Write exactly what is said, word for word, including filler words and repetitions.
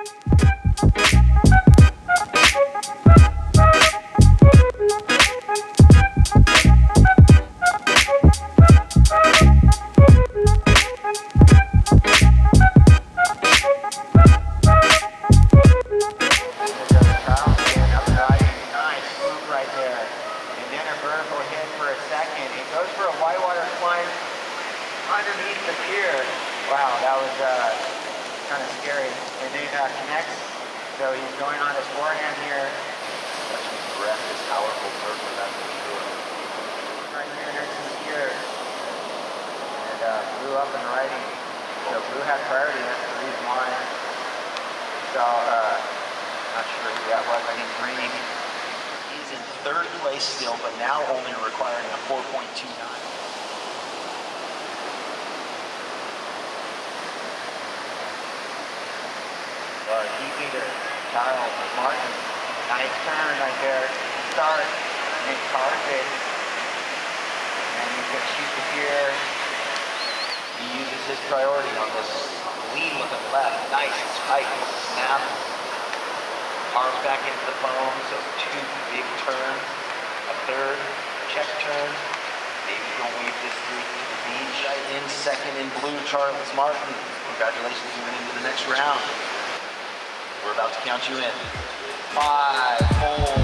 Underneath the pier. Wow, that was uh, kind of scary. And then uh, connects, so he's going on his forehand here. Such a breath is powerful surfer, that's for sure. Right here next to the pier. And uh, Blue up and riding. So Blue had priority, that's the reason why. So, uh, not sure who that was, I think Green. He's in third place still, but now only requiring a four point two nine. Uh, keeping it, Charly Martin, nice turn right there, start, and carves it, and he's going to shoot the pier. He uses his priority on this lean with the left, nice, tight, snap, arms back into the foam, so two big turns, a third, check turn, maybe gonna weave this through to the beach. In second in Blue, Charly Martin. Congratulations, you went into the next round. We're about to count you in. Five, four,